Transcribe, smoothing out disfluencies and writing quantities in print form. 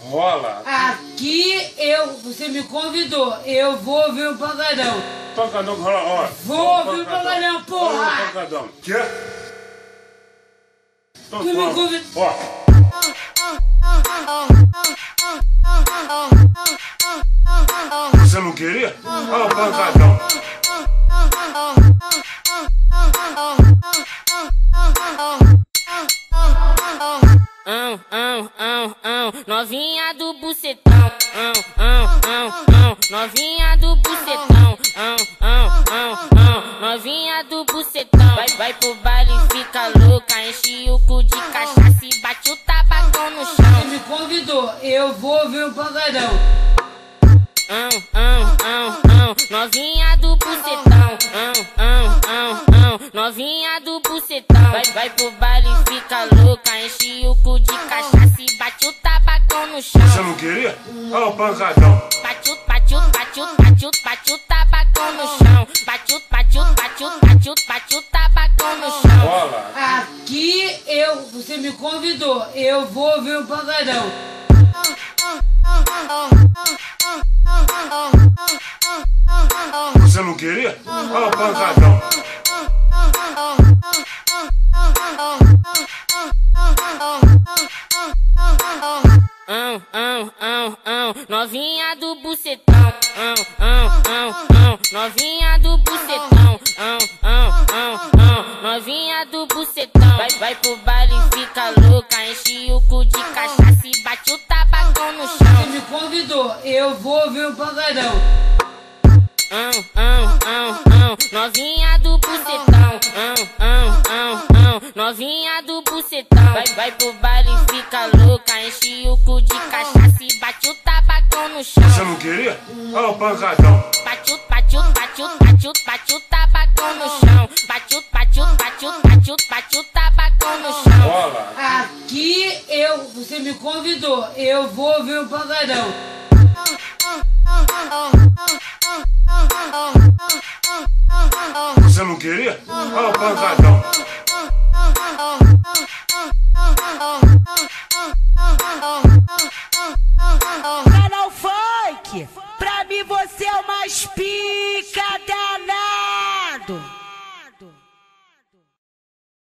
Rola. Você me convidou, eu vou ver o pancadão. Pancadão, rola, ó. Vou ver o pancadão, porra. Olha o pancadão. Quê? Tu me convidou. Ó. Você não queria? Olha o pancadão. Novinha do bucetão, novinha do bucetão, novinha do bucetão. Vai pro baile e fica louca, enche o cu de cachaça e bate o tabacão no chão. Você me convidou, eu vou ver o pancadão. Novinha do bucetão, novinha do bucetão. Vai pro baile e fica louca, enche o cu de cachaça e bate o tabacão no chão. Você não queria? Olha o pancadão. Bate o tabacão no chão. Bate o tabacão no chão. Rola. Você me convidou, eu vou ver o pancadão. Você não queria? Olha o pancadão. Novinha do bucetão, novinha do bucetão, novinha do bucetão. Vai pro baile e fica louca, enche o cu de cachaça e bate o tabacão no chão. Você me convidou, eu vou ver o pancadão. Novinha do bucetão, novinha do bucetão. Vai pro baile e fica louca, enche o cu de cachaça e bate o tabacão no chão. Você não queria? Olha o pancadão. Bate o tabacão no chão. Bate o tabacão no chão. Rola. Você me convidou, eu vou ver o pancadão. Você não queria? Olha o pancadão. Canal Funk!